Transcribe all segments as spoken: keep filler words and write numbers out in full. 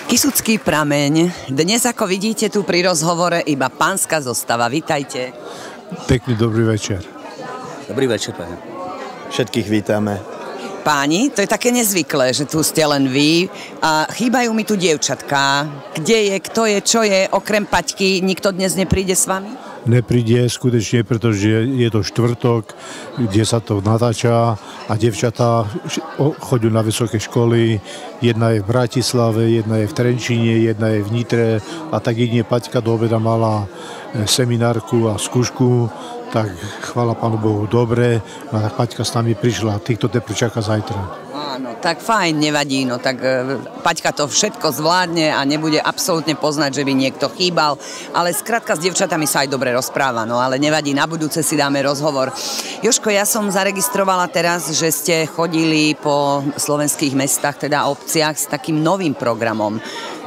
Kysucký prameň. Dnes, ako vidíte tu pri rozhovore, iba pánska zostava. Vítajte. Pekný dobrý večer. Dobrý večer, páni. Všetkých vítame. Páni, to je také nezvyklé, že tu ste len vy a chýbajú mi tu dievčatká. Kde je, kto je, čo je, okrem Paťky, nikto dnes nepríde s vami? Nepríde skutečne, pretože je to štvrtok, kde sa to natáča a dievčatá chodia na vysoké školy. Jedna je v Bratislave, jedna je v Trenčíne, jedna je v Nitre a tak jedine Paťka do obeda mala seminárku a skúšku, tak chvála Pánu Bohu, dobre. A tak Paťka s nami prišla, týchto teprve čaká zajtra. Áno, tak fajn, nevadí, no tak e, Paťka to všetko zvládne a nebude absolútne poznať, že by niekto chýbal, ale skrátka s dievčatami sa aj dobre rozpráva, no ale nevadí, na budúce si dáme rozhovor. Jožko, ja som zaregistrovala teraz, že ste chodili po slovenských mestách, teda obciach s takým novým programom. E,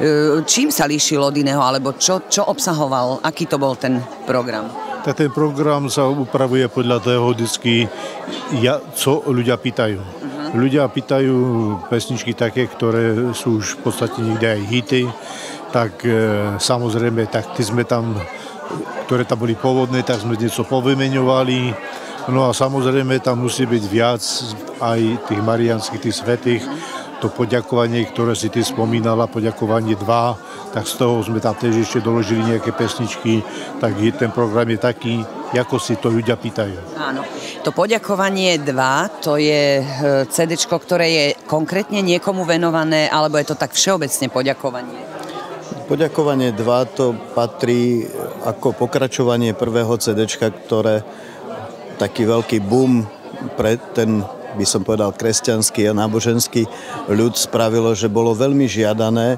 čím sa líšil od iného, alebo čo, čo obsahoval, aký to bol ten program? Tak ten program sa upravuje podľa toho vždycky, ja, co ľudia pýtajú. Uh-huh. Ľudia pýtajú pesničky také, ktoré sú už v podstate niekde aj hity, tak e, samozrejme, tak ty sme tam, ktoré tam boli pôvodné, tak sme niečo povymeňovali. No a samozrejme, tam musí byť viac aj tých mariánskych, tých svätých. To poďakovanie, ktoré si ty spomínala, poďakovanie dva, tak z toho sme tam tiež ešte doložili nejaké pesničky, tak ten program je taký, ako si to ľudia pýtajú. Áno, to poďakovanie dva, to je cédečko, ktoré je konkrétne niekomu venované, alebo je to tak všeobecne poďakovanie? Poďakovanie dva to patrí ako pokračovanie prvého cédečka, ktoré taký veľký boom pre ten, by som povedal, kresťanský a náboženský ľud spravilo, že bolo veľmi žiadané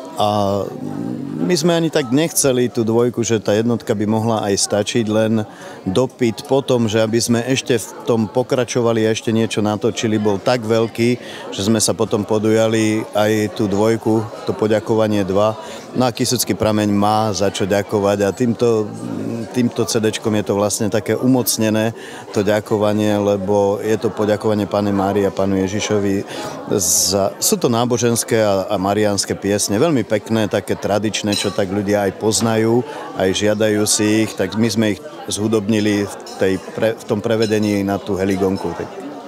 a my sme ani tak nechceli tú dvojku, že tá jednotka by mohla aj stačiť, len dopyt potom, že aby sme ešte v tom pokračovali a ešte niečo natočili, bol tak veľký, že sme sa potom podujali aj tú dvojku, to poďakovanie dva. No a Kysucký prameň má za čo ďakovať a týmto týmto cédečkom je to vlastne také umocnené, to ďakovanie, lebo je to poďakovanie Panne Márii a Pánu Ježišovi. Za, sú to náboženské a, a mariánske piesne, veľmi pekné, také tradičné, čo tak ľudia aj poznajú, aj žiadajú si ich, tak my sme ich zhudobnili v, tej pre, v tom prevedení na tú Heligonku.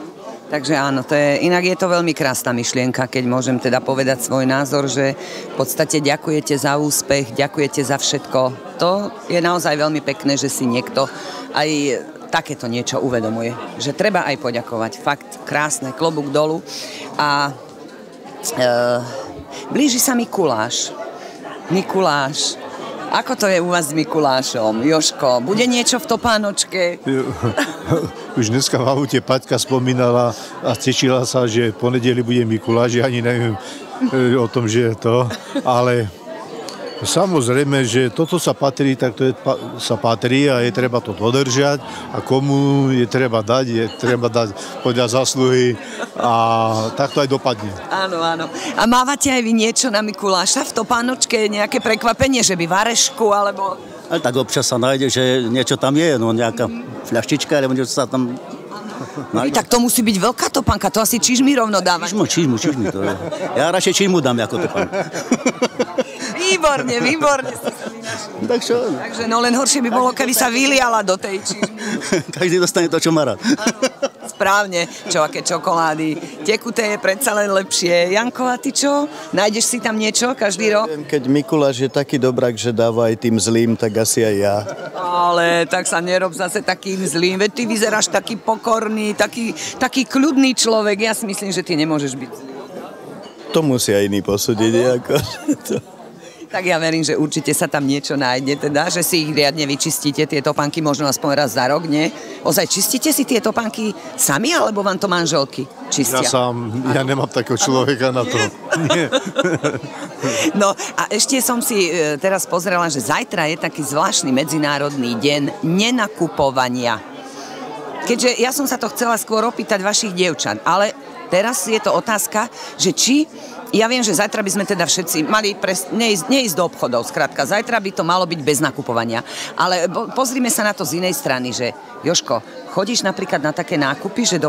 Takže áno, to je, inak je to veľmi krásna myšlienka, keď môžem teda povedať svoj názor, že v podstate ďakujete za úspech, ďakujete za všetko. To je naozaj veľmi pekné, že si niekto aj takéto niečo uvedomuje. Že treba aj poďakovať. Fakt krásne, klobúk dolu. A e, blíži sa Mikuláš. Mikuláš. Ako to je u vás s Mikulášom? Jožko, bude niečo v topánočke? Už dneska v aute Paťka spomínala a tešila sa, že v ponedeli bude Mikuláš. Ja ani neviem o tom, že je to, ale samozrejme, že toto sa patrí, tak to je, sa patrí a je treba to dodržať a komu je treba dať, je treba dať podľa zásluhy a tak to aj dopadne. Áno, áno. A mávate aj vy niečo na Mikuláša v topánočke, nejaké prekvapenie, že by varešku, alebo... Ale tak občas sa nájde, že niečo tam je, no nejaká fľaštička, alebo niečo sa tam... No, tak to musí byť veľká topánka, to asi čižmi rovno dáva. Čižmu, čižmu, čižmu to je. Ja radšej čižmu dám ako topánku. Výborne, výborne ste sa vynašli. Tak čo? Takže no len horšie by bolo, keby sa vyliala do tej čižmy. Každý dostane to, čo má rád. Správne, čo aké čokolády. Tekuté je predsa len lepšie. Janko, a ty čo? Nájdeš si tam niečo každý rok? Keď Mikuláš je taký dobrák, že dáva aj tým zlým, tak asi aj ja. Ale tak sa nerob zase takým zlým. Veď ty vyzeráš taký pokorný, taký, taký kľudný človek. Ja si myslím, že ty nemôžeš byť zlý. To musia iní posúdiť. Ako to... Tak ja verím, že určite sa tam niečo nájde, teda, že si ich riadne vyčistíte, tie topánky, možno aspoň raz za rok, nie? Ozaj, čistíte si tie topánky sami, alebo vám to manželky čistia? Ja sám, ja nemám takého človeka na to. Nie. No a ešte som si e, teraz pozrela, že zajtra je taký zvláštny medzinárodný deň nenakupovania. Keďže ja som sa to chcela skôr opýtať vašich dievčat, ale teraz je to otázka, že či... Ja viem, že zajtra by sme teda všetci mali pres, neísť, neísť do obchodov, skrátka. Zajtra by to malo byť bez nakupovania. Ale pozrime sa na to z inej strany, že Jožko, chodíš napríklad na také nákupy, že doma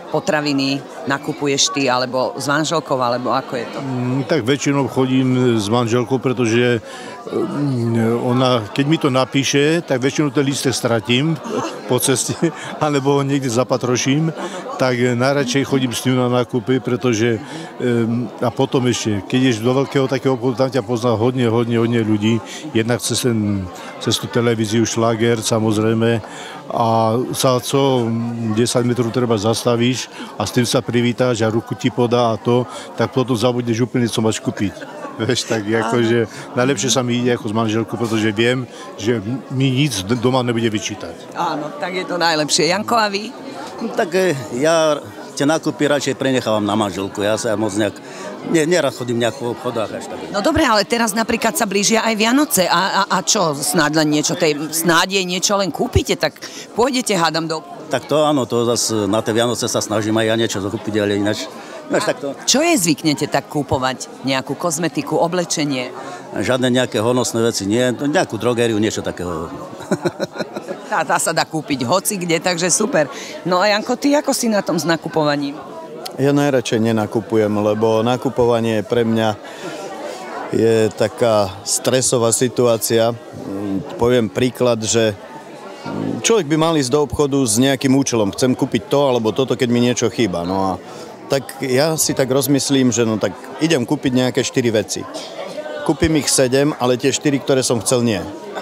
potraviny nakupuješ ty, alebo s manželkou, alebo ako je to? Mm, tak väčšinou chodím s manželkou, pretože ona, keď mi to napíše, tak väčšinou ten lístek stratím po ceste, alebo ho niekde zapatroším, tak najradšej chodím s ňou na nákupy, pretože a potom ešte, keď ješ do veľkého takého obchodu, tam ťa pozná hodne, hodne, hodne ľudí, jednak cez, ten, cez tú televíziu, šláger, samozrejme, a sa co desať metrov treba zastavíš a s tým sa privítáš a ruku ti podá a to, tak potom zabudneš úplne, co máš kúpiť. Vieš, tak akože najlepšie sa mi ide ako s manželkou, pretože viem, že mi nic doma nebude vyčítať. Áno, tak je to najlepšie. Janko, a vy? No, tak ja tie nákupy radšej prenechávam na manželku. Ja sa moc nejak, nie, neraz chodím nejak po obchodách až tak. No dobre, ale teraz napríklad sa blížia aj Vianoce. A, a, a čo, snáď len niečo, tej, snáď jej niečo len kúpite, tak pôjdete, hádam, do... Tak to áno, to zase na tie Vianoce sa snažím aj ja niečo zakúpiť, ale ináč... ináč takto. Čo je zvyknete tak kúpovať? Nejakú kozmetiku, oblečenie? Žiadne nejaké honosné veci, nie. Nejakú drogériu, niečo takého. Tá, tá sa dá kúpiť hoci kde, takže super. No a Janko, ty ako si na tom s nakupovaním? Ja najradšej nenakupujem, lebo nakupovanie pre mňa je taká stresová situácia. Poviem príklad, že človek by mal ísť do obchodu s nejakým účelom. Chcem kúpiť to alebo toto, keď mi niečo chýba. No a tak ja si tak rozmyslím, že no tak idem kúpiť nejaké štyri veci. Kúpim ich sedem, ale tie štyri, ktoré som chcel, nie.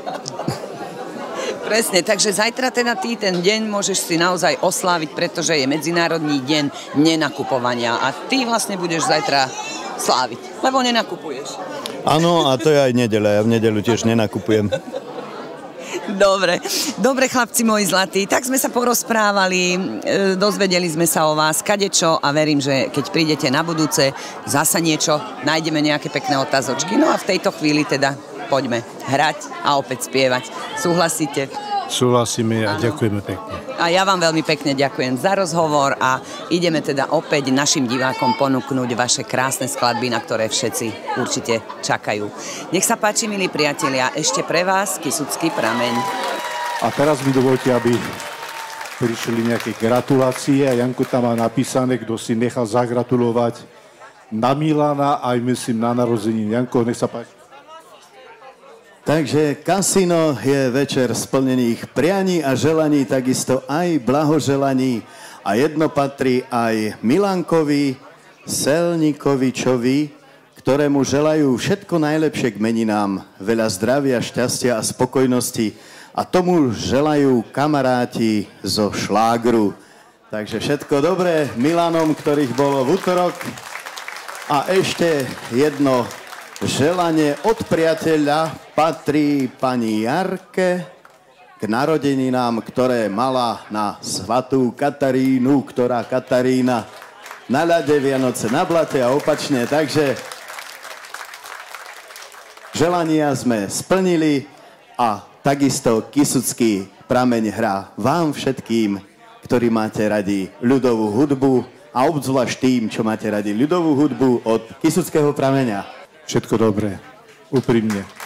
Presne, takže zajtra teda ty ten deň môžeš si naozaj osláviť, pretože je Medzinárodný deň nenakupovania a ty vlastne budeš zajtra sláviť, lebo nenakupuješ. Áno, a to je aj nedeľa. Ja v nedeľu tiež nenakupujem. Dobre, dobre chlapci moji zlatí, tak sme sa porozprávali, e, dozvedeli sme sa o vás kadečo a verím, že keď prídete na budúce, zasa niečo, nájdeme nejaké pekné otázočky. No a v tejto chvíli teda poďme hrať a opäť spievať. Súhlasíte? Súhlasíme a ďakujeme pekne. A ja vám veľmi pekne ďakujem za rozhovor a ideme teda opäť našim divákom ponúknuť vaše krásne skladby, na ktoré všetci určite čakajú. Nech sa páči, milí priatelia, ešte pre vás Kysucký prameň. A teraz mi dovolte, aby prišli nejaké gratulácie a Janko tam má napísané, kto si nechal zagratulovať na Milana, aj myslím na narodeniny. Janko, nech sa páči. Takže kasino je večer splnených prianí a želaní, takisto aj blahoželaní. A jedno patrí aj Milankovi Selnikovičovi, ktorému želajú všetko najlepšie k meninám, veľa zdravia, šťastia a spokojnosti. A tomu želajú kamaráti zo šlágru. Takže všetko dobré Milanom, ktorých bolo v útorok. A ešte jedno želanie od priateľa patrí pani Jarke k narodeninám, ktoré mala na svatú Katarínu, ktorá Katarína na ľade, Vianoce na blate a opačne. Takže želania sme splnili a takisto Kysucký prameň hrá vám všetkým, ktorí máte radi ľudovú hudbu a obzvlášť tým, čo máte radi ľudovú hudbu od Kysuckého prameňa. Všetko dobré, úprimne.